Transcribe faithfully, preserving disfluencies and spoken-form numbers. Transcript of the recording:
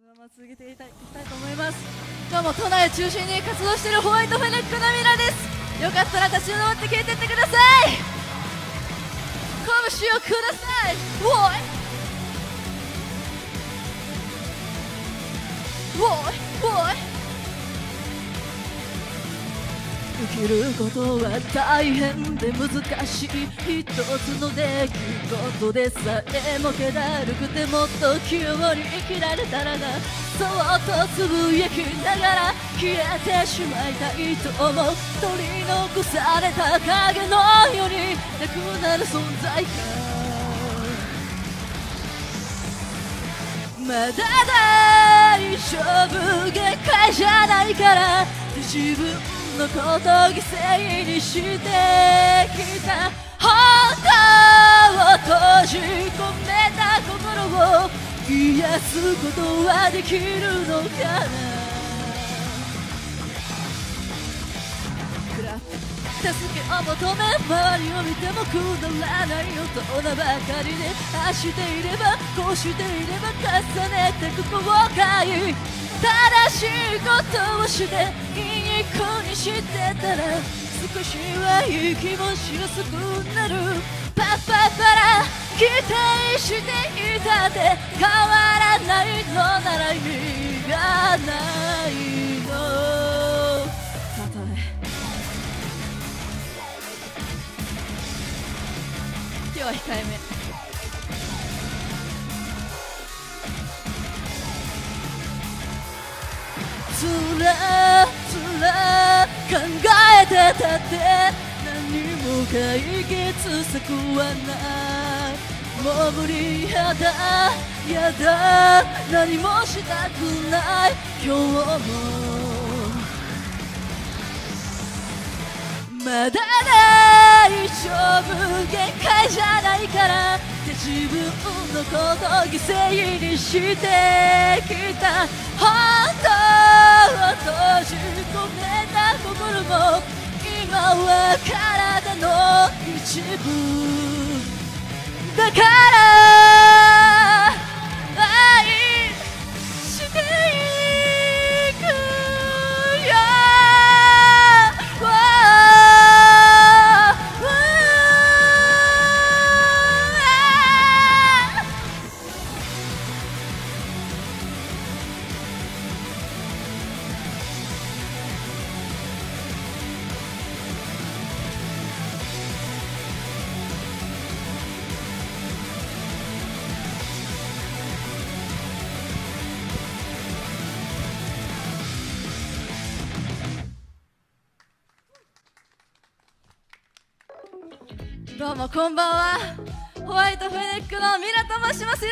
まま続けていきたいと思います。今日も都内を中心に活動しているホワイトフェネックのミラです。よかったら立ち止まって聴いてってください。拳をください。ウォイウォイウォイ。生きることは大変で難しい一つの出来事でさえも気だるくてもっと器用に生きられたらな、そっとつぶやきながら消えてしまいたいと思う。取り残された影のようになくなる存在か。まだ大丈夫、限界じゃないから自分のことを犠牲にしてきた。本当を閉じ込めた心を癒すことはできるのかな。助けを求め周りを見てもくだらない大人ばかりで、ああしていればこうしていれば重ねてく後悔。正しいことをしていい子にしてたら少しはいい気持ちがすくなる。パッパッパラ期待していたって変わらないのなら意味がないの。たとえ今日は控えめ。つらつら考えてたって何も解決策はない。もう無理やだやだ何もしたくない今日も。まだ大丈夫、限界じゃないからって自分のことを犠牲にしてきた。本当を閉じ込めた心も今は体の一部だから愛していくよ。どうもこんばんは。ホワイトフェネックのミラと申します。